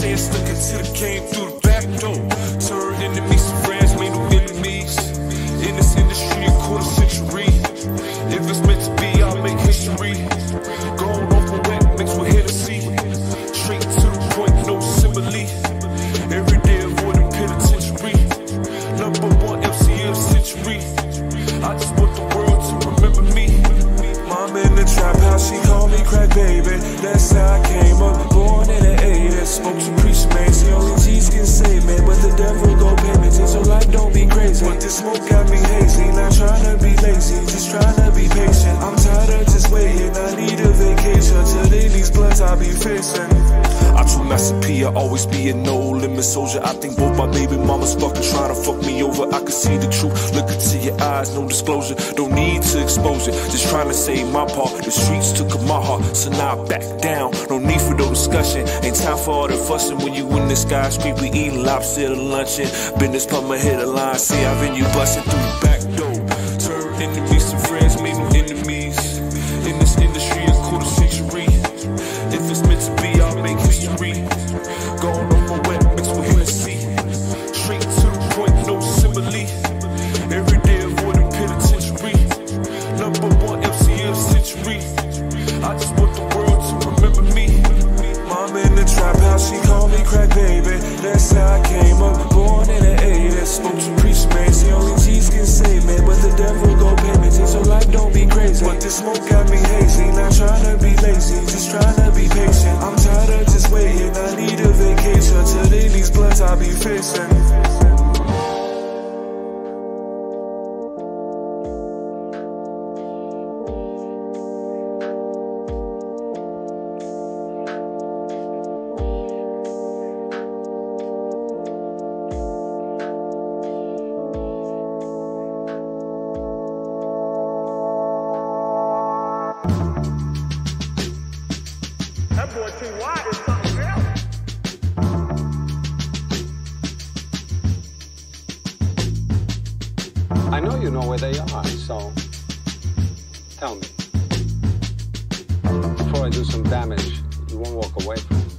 saying stuck into the game through the back door. Turned enemies to friends, made no enemies. In this industry, a quarter century. If it's meant to be, I'll make history. Going off a wet mixed with Hennessy. Straight to the point, no simile. Every day avoiding penitentiary. #1 MC of the century. I just want the world to remember me. Mom in the trap house, she called me crack baby. That's how I came up, born in the 80s. Smoke some preach, man, see only G's can save me. But the devil go pay me, so life don't be crazy. But this smoke got me hazy, not trying to be lazy, just trying to be patient. I'm tired of just waiting, I need a vacation. Today these blunts I be facing. I true Master P, I always be a no-limit soldier. I think both my baby mamas fucking trying to fuck me over. I can see the truth, look into your eyes, no disclosure. Don't need to expose it, just trying to save my part. The streets took up my heart, so now I back down. No need for no discussion, ain't time for all the fussing. When you in the sky street, we eating lobster to luncheon. Business plumber hit a line, see I've been you busting through the back door. Turn enemies to friends, made no enemies. In this industry, a quarter century. If it's meant to be, I'll make history. Going off my wet mixed with Hennessy. Straight to the point, no simile. Every day avoiding penitentiary. #1 MC of the century. I just want the world to remember me. Mom in the trap house, she called me crack baby. That's how I came up, born in the 80s. Smoke some preach, man, see only G's can save me. But the devil go pay me, so life don't be crazy. But this smoke got me hazy, not trying to be lazy, just trying to be patient. I'm tired of just waiting, I need a vacation. Today these blunts I be facing. That boy too wide is something else. I know you know where they are, so tell me. Before I do some damage, you won't walk away from them.